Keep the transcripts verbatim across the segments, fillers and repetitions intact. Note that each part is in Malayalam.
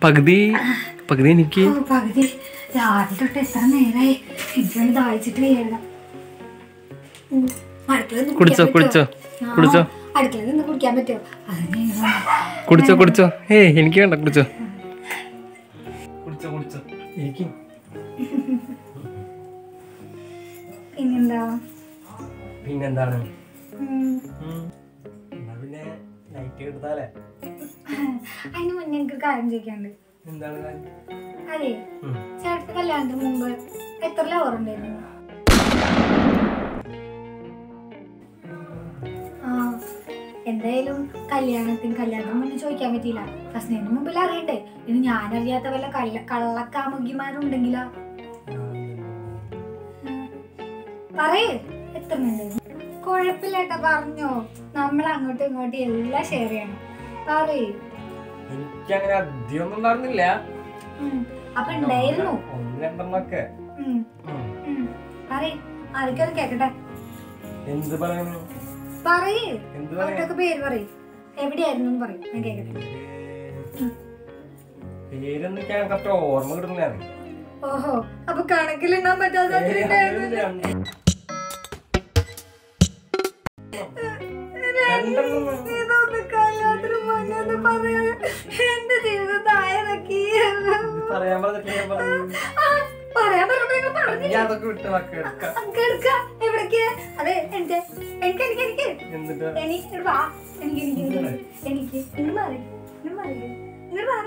പകുതി പകുതി എനിക്ക് പകുതി രാവിലെ തൊട്ട് എത്ര നേരമായി എനിക്കൊന്ന് ദാഹിച്ചിട്ട് വയ്യല്ല. കുടിച്ചോ കുടിച്ചോ കുടിച്ചോ അടുക്കളയിൽ നിന്ന് കുടിക്കാൻ പറ്റുമോ? കുടിച്ചോ കുടിച്ചോ. ഏയ് എനിക്ക് വേണ്ട, കുടിച്ചോ കുടിച്ചോ കുടിച്ചോ. എനിക്ക് പിന്നെന്താ പിന്നെന്താണ് പിന്നെ നൈറ്റ് എടുത്താലേ. അതിന് മുന്നേ എനിക്ക് കാര്യം ചോദിക്കാണ്ട്. എന്താണ് കാര്യം? അതെ, ചേട്ടൻ കല്യാണത്തിന് മുമ്പ് എത്ര ലവർ ഉണ്ടായിരുന്നു? ആ, എന്തായാലും കല്യാണത്തിന് കല്യാണത്തിന് മുന്നേ ചോദിക്കാൻ പറ്റിയില്ല. ഫസ്റ്റിന് മുമ്പിൽ അറിയണ്ടേ. ഇനി ഞാനറിയാത്ത വല്ല കള്ള കള്ളക്കാമുകിമാരുണ്ടെങ്കിലാ. പറയേ, എത്ര ഉണ്ടായിരുന്നു? കുഴപ്പമില്ലേട്ടാ, പറഞ്ഞോ. നമ്മൾ അങ്ങോട്ടും ഇങ്ങോട്ടും എല്ലാം ഷെയർ ചെയ്യണം. പറയേ. എനിക്കങ്ങനെ അധികമൊന്നും ഉണ്ടായിരുന്നില്ല. അപ്പൊ ഉണ്ടായിരുന്നു ഒന്നെണ്ണമൊക്കെ. പറയേ, ആർക്കൊക്കെ കേക്കട്ടെ. എന്ത് പറയുന്നു? പറയേ, അവരുടെയൊക്കെ പേര് പറയേ. എവിടെയായിരുന്നു പറയും, ഞാൻ കേക്കട്ടെ. പേരൊന്നും കറക്റ്റ് ഓർമ്മ കിട്ടുന്നില്ല. ഓഹോ, അപ്പൊ കണക്കിലുണ്ടാൻ പറ്റാത്ത എന്റെ ജീവിതത്തായതൊക്കെ പറയാൻ എവിടേക്ക്? അതെ, എനിക്ക് എനിക്ക് എനിക്ക് എനിക്ക് എനിക്ക് വാ, എനിക്ക് എനിക്ക് എനിക്ക് ഇങ്ങോട്ട് മാറി ഇങ്ങോട്ട് മാറി ഇങ്ങോട്ട് മാറി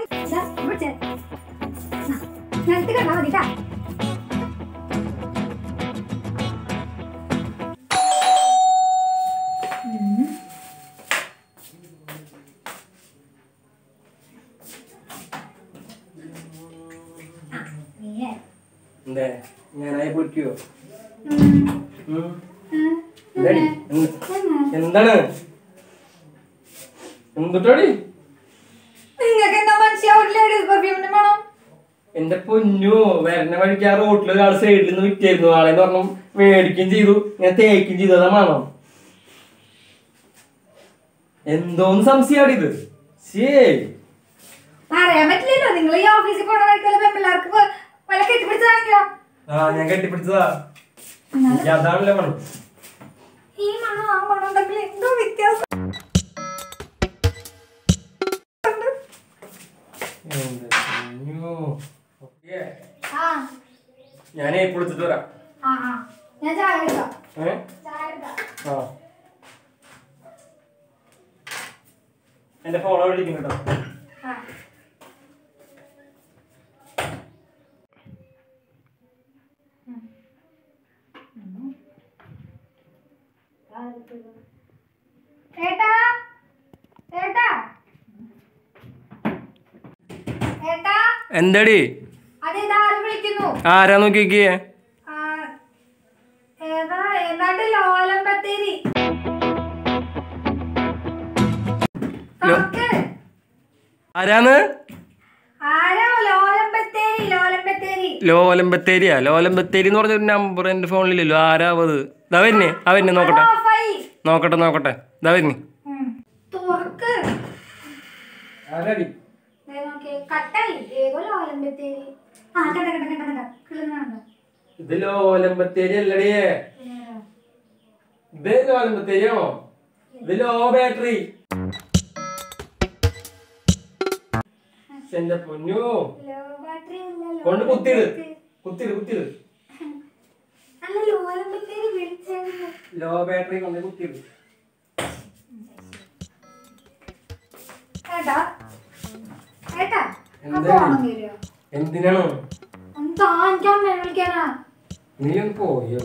നിലത്ത് കണ്ടാ മതിട്ടാ. ഞാനായി പൊളിക്കോ? എന്താണ് എന്തുട്ടാടി? എന്റെ പൊന്നു, വരണ വഴിക്ക് ആ റോട്ടിൽ ഒരാൾ സൈഡിൽ നിന്ന് വിറ്റായിരുന്നു. ആളെന്ന് പറഞ്ഞു മേടിക്കുകയും ചെയ്തു, ഞാൻ തേക്കുകയും ചെയ്തു. അതാ മാണോ? എന്തോന്ന് സംശയാടി ഇത്? പറയാൻ പറ്റില്ലല്ലോ. നിങ്ങൾ ഈ ഓഫീസിൽ പോണ വഴിക്കല്ല പെൺപിള്ളേർക്ക് വല്ല കെട്ടിപ്പിടിച്ചാണെങ്കിലോ? ആ, ഞാൻ കെട്ടിപ്പിടിച്ചതാ. അതാണല്ലേ മണം. ഈ മണം ആ മണം ഉണ്ടെങ്കിൽ എന്തോ വ്യത്യാസം. ഞാനേ പൊളിച്ചിട്ട് വരാം. ഞാൻ ചായ എടുക്കാം. എന്റെ ഫോൺ അവിടെ ഇരിക്കുന്നു കേട്ടോ. എന്താടി? ആരാ നോക്കിക്കേ? ആരാന്ന്? ലോലം ബത്തേരിയാ? ലോലം ബത്തേരി എന്ന് പറഞ്ഞൊരു നമ്പർ എന്റെ ഫോണിലില്ലല്ലോ. ആരാ അത്? ഇതാ വരുന്നേ, ആ വരുന്നേ, നോക്കട്ടെ നോക്കട്ടെ നോക്കട്ടെ. ഇതാ വരുന്നേ. ഇത് ലോലം ബത്തേരി അല്ലടിയേ. ഇത് ലോലം ബത്തേരിയാണോ? ഇത് ലോ ബാറ്ററി. എന്റെ പൊന്നു, കൊണ്ട് കുത്തിട് കുത്തിട് കുത്തിട്. ലോ ബാറ്ററി കൊണ്ട് കുത്തിട്. എന്തിനാണോ? നീ ഒന്ന് പോയോ?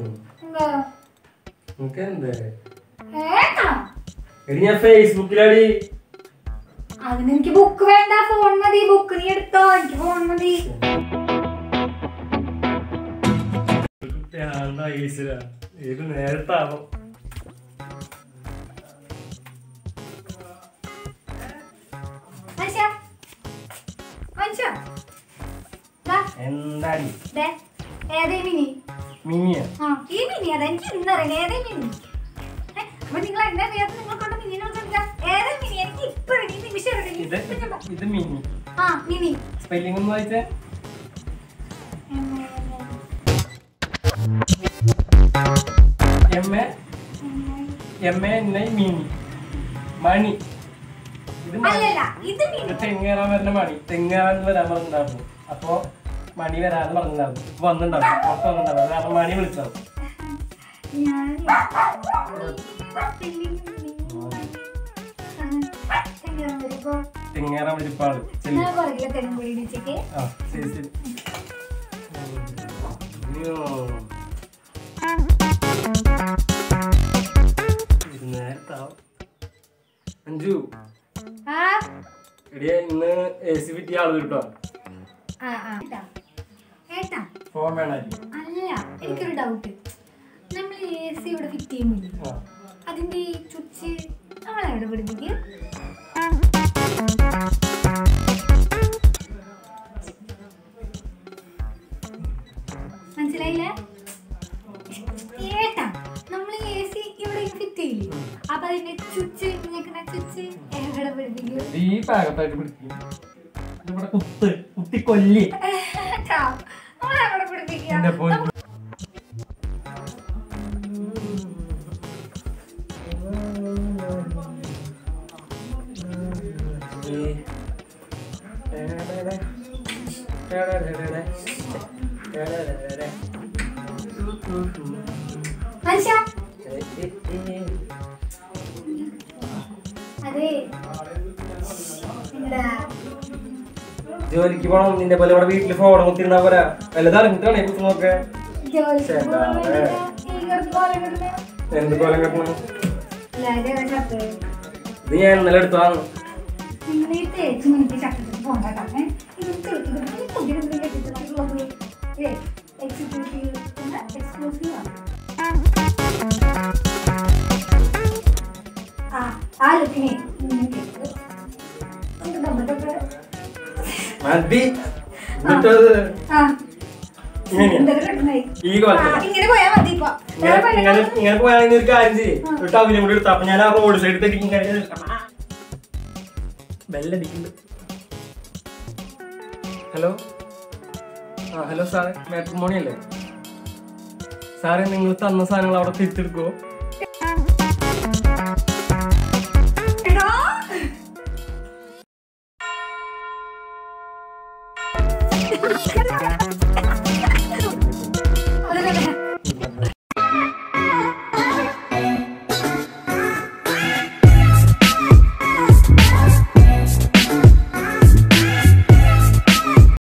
എടി ഞാൻ ഫേസ്ബുക്കിലാടി. അതിനെനിക്ക് ബുക്ക് വേണ്ട, ഫോൺ മതി. ബുക്ക് നീ എടുത്തോ, എനിക്ക് ഫോൺ മതി. നേരത്താണോ? എന്താടി മിനി മിനിയാ? ഈ മിനി അതെ, എനിക്ക് ഇന്നറിയാം ഏതേ മിനി. അപ്പൊ നിങ്ങൾ എന്നെ നിങ്ങൾക്ക് മിനിനെ ഏതേ മിനി എനിക്ക് ഇപ്പൊ നിമിഷം ഇത് മിനി. ആ മിനി. സ്പെല്ലിംഗ് ഒന്ന് വായിച്ചേ. M A M A N I Mini. Mani. ഇത് തെങ്ങേറാൻ വരുന്ന മണി. തെങ്ങേറാൻ വരാൻ പറഞ്ഞിട്ടുണ്ടായിരുന്നു. അപ്പൊ മണി വരാന്ന് പറഞ്ഞിട്ടുണ്ടായിരുന്നു. വന്നിട്ടുണ്ടാവും. അപ്പൊ വന്നിട്ടുണ്ടാവും. കാരണം മണി വിളിച്ചത്. തെങ്ങേറാൻ വരിപ്പാട്. ആ ശരി ശരി. അഞ്ചു എടിയ ഇന്ന് എ സി ഫിറ്റ് ആള് കിട്ടോ? ഫോൺ വേണമായിരിക്കും. അല്ല, എനിക്കൊരു ഡൗട്ട്. നമ്മൾ എ സി ഇവിടെ ഫിറ്റ് ചെയ്യുന്നില്ല, അതിന്റെ ഈ സ്വിച്ച് നമ്മളെവിടെ പിടിപ്പിക്കുക? മനസ്സിലായില്ല? ഏട്ടാ, നമ്മൾ എ സി ഇവിടെ ഫിറ്റ് ചെയ്യില്ലേ, അപ്പൊ അതിന്റെ സ്വിച്ച് സ്വിച്ച് എവിടെ പിടിപ്പിക്കും? ഈ ഭാഗത്തായിട്ട് പിടിക്കും. ഇവിടെ കുത്ത് കുത്തി കൊല്ലി നമ്മളെവിടെ പിടിപ്പിക്കുക? ജോലിക്ക് പോണം. നിന്നെ പോലെ ഇവിടെ വീട്ടില് ഫോൺ കുത്തിരുന്നാ പോരാ. വല്ലതാണ് കുത്താണേ കുത്തി നോക്കെ. എന്ത് കോലം കെട്ടണം? ഇത് ഞാൻ ഇന്നലെ എടുത്തതാണ്. മതി ഇങ്ങനെ പോയാണെങ്കിൽ ഒരു കാര്യം ചെയ്യും. ടൗലും കൂടി എടുത്ത. അപ്പൊ ഞാൻ ആ റോഡ് സൈഡ് തെറ്റിക്കും. ബെല്ലടിക്കുന്നുണ്ട്. ഹലോ. ആ ഹലോ സാറേ, മാട്രിമോണി അല്ലേ? സാറേ, നിങ്ങൾ തന്ന സാധനങ്ങൾ അവിടെ തിരിച്ചെടുക്കുമോ? എടാ